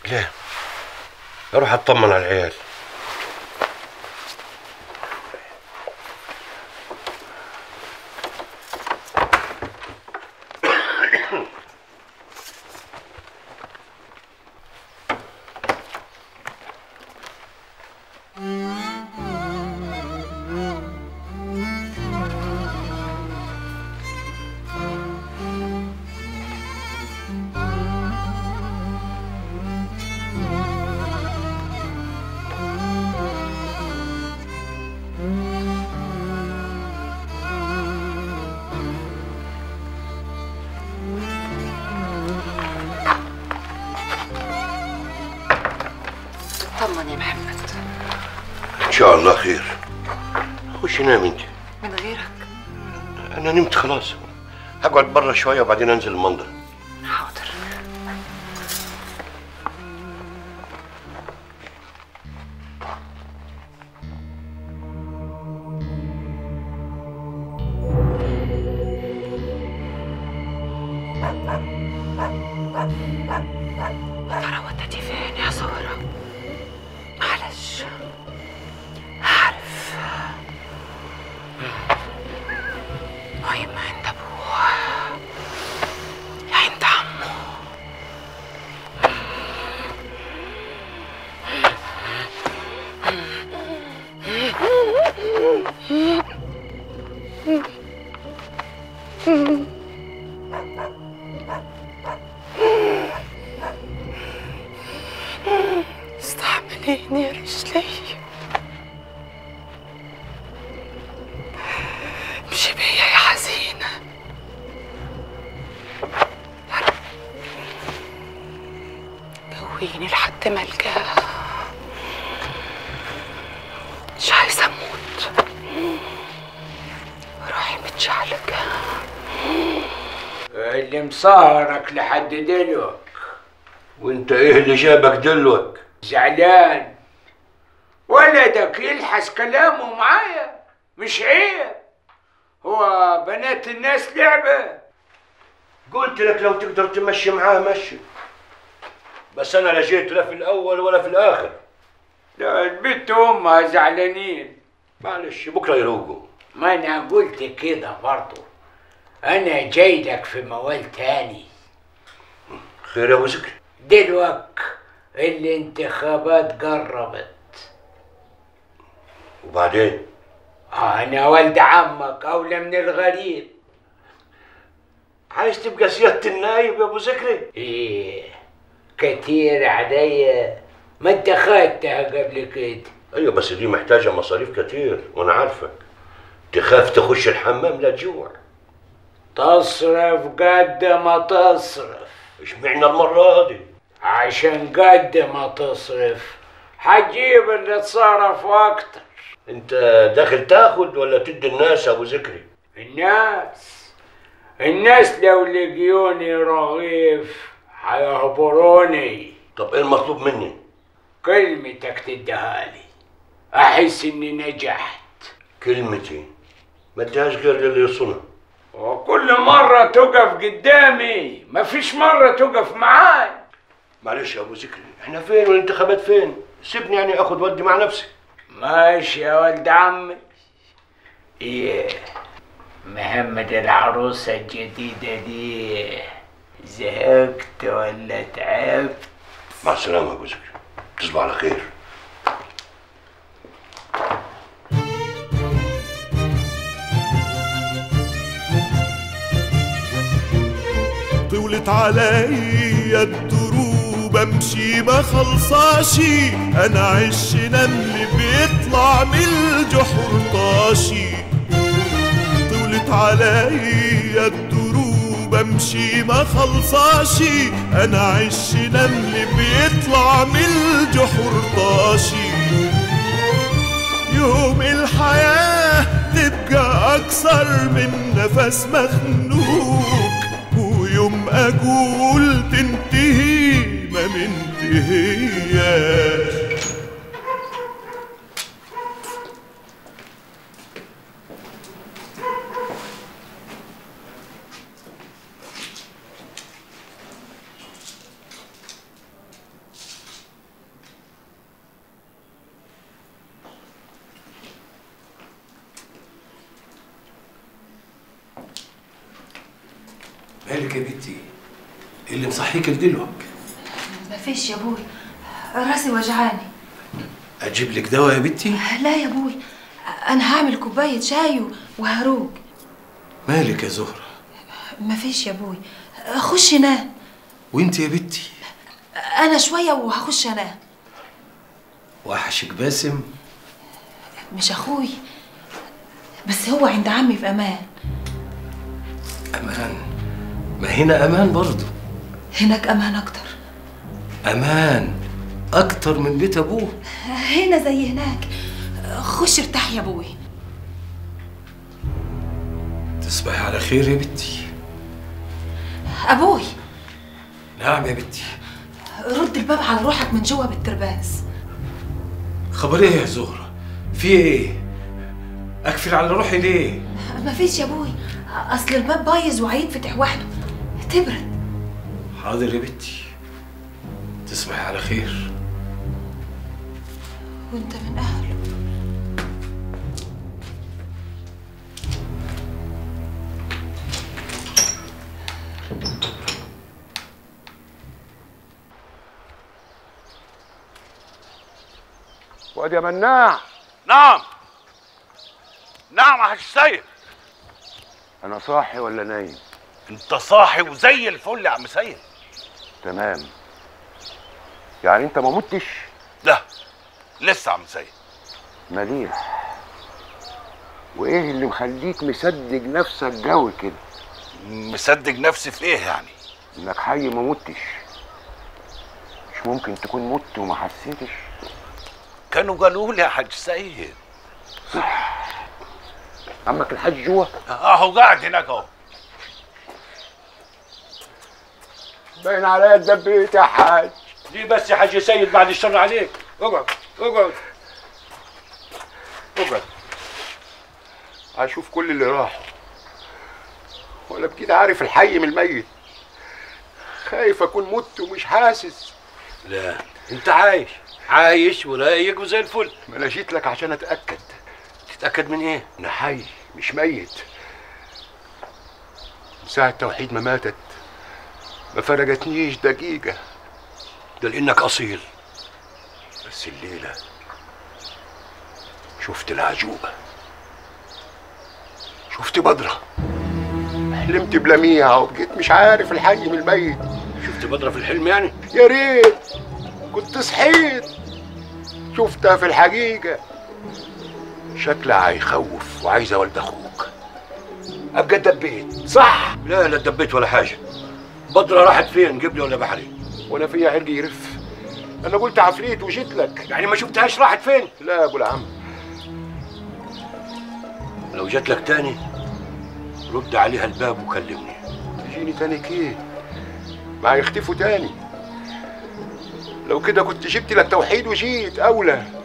ليه؟ اروح اطمن على العيال. طمن يا محمد. ان شاء الله خير. خش نام انت. من غيرك؟ انا نمت خلاص، هقعد برا شويه وبعدين انزل المنظر. حاضر. ترى ودتي فين يا زهرة؟ معلش هعرف. ويما عند ابوه يا عند عمه. استحمليني يا رجلي. امشي بيا يا حزينة. قويني لحد ما القاه. مش عايزة اموت. روحي متشعلقة. اللي مسهرك لحد دلوك. وانت ايه اللي جابك دلوك؟ زعلان. ولدك يلحس كلامه معايا، مش عيب. هو بنات الناس لعبة. قلت لك لو تقدر تمشي معاه مشي، بس انا لا جيت لا في الاول ولا في الاخر. لا البنت وامها زعلانين. معلش بكره يروقوا. ما انا قلت كده برضو. انا جاي لك في موال تاني. خير يا ابو ذكري؟ دلوك الانتخابات قربت. وبعدين؟ انا ولد عمك اولى من الغريب. عايز تبقى سيادة النايب يا ابو ذكري؟ ايه كتير عليا، ما انت خدتها قبل كده. ايوه بس دي محتاجه مصاريف كتير وانا عارفك. تخاف تخش الحمام لا تجوع. تصرف قد ما تصرف. اشمعنى المره دي؟ عشان قد ما تصرف هتجيب اللي تصرف واكتر. انت داخل تاخد ولا تدي الناس يا ابو ذكري؟ الناس لو لقيوني رغيف هيهبروني. طب ايه المطلوب مني؟ كلمتك تديها لي احس اني نجحت. كلمتي ما اديهاش غير للي يصونها. وكل مرة تقف قدامي، مفيش مرة تقف معاي. معلش يا ابو ذكري، احنا فين والانتخابات فين؟ سيبني يعني اخد ودي مع نفسي. ماشي يا ولد عمي. ايه محمد العروسة الجديدة دي زهقت ولا تعبت؟ مع السلامة يا ابو ذكري، تصبح على خير. طولت عليا الدروب امشي ما خلصاشي، انا عش نمل بيطلع من الجحر طاشي. طولت عليا الدروب امشي ما خلصاشي، انا عش نمل بيطلع من الجحر طاشي. يوم الحياة تبقى اكثر من نفس مخنوق، ويوم اقول تنتهي ما منتهياش. مالك يا بنتي؟ ايه اللي مصحيك لدلوك؟ مفيش يا ابوي، راسي وجعاني. اجيب لك دواء يا بنتي؟ لا يا ابوي، انا هعمل كوبايه شاي وهروق. مالك يا زهرة؟ مفيش يا ابوي، خش نام. وانت يا بنتي؟ انا شويه وهخش انام. وحشك باسم؟ مش اخوي، بس هو عند عمي في امان. امان؟ ما هنا امان برضه. هناك امان اكتر. امان اكتر من بيت ابوه؟ هنا زي هناك. خش ارتاح يا ابوي. تصبحي على خير يا بنتي. ابوي. نعم يا بنتي. رد الباب على روحك من جوا بالترباس. خبر ايه يا زهرة؟ في ايه؟ اقفل على روحي ليه؟ مفيش يا ابوي، اصل الباب بايظ وهيتفتح وحده، تبرد. حاضر يا بنتي، تصبحي على خير. وانت من اهله. واد يا مناع. نعم نعم يا حاج سيد. انا صاحي ولا نايم؟ انت صاحي وزي الفل يا عم سيد. تمام. يعني انت ما متش؟ لا لسه يا عم سيد. مليح. وايه اللي مخليك مصدق نفسك جوي كده؟ مصدق نفسي في ايه يعني؟ انك حي ما متش. مش ممكن تكون مت وما حسيتش؟ كانوا قالوا لي يا حاج سيد. صح. عمك الحاج جوه؟ اهو قاعد هناك اهو. باين عليا اتدبيت يا حاج. ليه بس يا حاج سيد؟ بعد الشر عليك. اقعد اقعد اقعد. هشوف كل اللي راحوا، ولا بكده عارف الحي من الميت. خايف اكون مت ومش حاسس. لا انت عايش، عايش ورايق وزي الفل. ما انا جيت لك عشان اتاكد. تتاكد من ايه؟ انا حي مش ميت. من ساعه توحيد ما ماتت ما فرقتنيش دقيقه. ده لانك اصيل. بس الليله شفت العجوبه، شفت بدره، حلمت بلميعه وبقيت مش عارف الحي من الميت. شفت بدره في الحلم يعني؟ يا ريت كنت صحيت. شفتها في الحقيقه. شكلها هيخوف وعايزه ولد اخوك. ابقى اتدبيت صح؟ لا لا اتدبيت ولا حاجه. بدره راحت فين؟ قبلي ولا بحري؟ وانا فيها عرق يرف. انا قلت عفريت وجيت لك. يعني ما شفتهاش راحت فين؟ لا يا ابو العم. لو جات لك تاني رد عليها الباب وكلمني. تجيني تاني كيه؟ ما هيختفوا تاني. لو كده كنت جبت لك توحيد وجيت اولى.